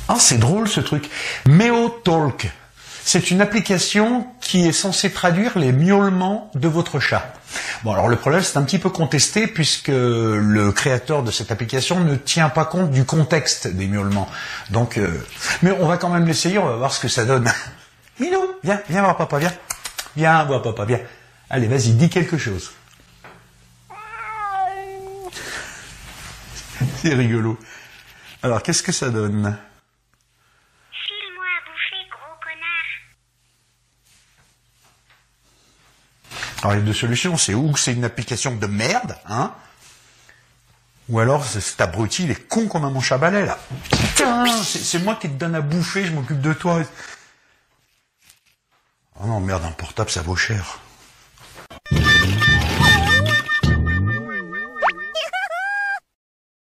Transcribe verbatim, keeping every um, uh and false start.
Ah, c'est drôle ce truc. MeowTalk. C'est une application qui est censée traduire les miaulements de votre chat. Bon, alors le problème, c'est un petit peu contesté puisque le créateur de cette application ne tient pas compte du contexte des miaulements. Donc, euh... mais on va quand même l'essayer, on va voir ce que ça donne. Minou, viens, viens voir papa, viens. Viens voir papa, viens. Allez, vas-y, dis quelque chose. C'est rigolo. Alors, qu'est-ce que ça donne ? File-moi à bouffer, gros connard. Alors, il y a deux solutions. C'est ou c'est une application de merde, hein, ou alors cet abruti, il est con comme un manche à balai, là. Tiens, c'est, c'est moi qui te donne à bouffer, je m'occupe de toi. Oh non, merde, un portable, ça vaut cher.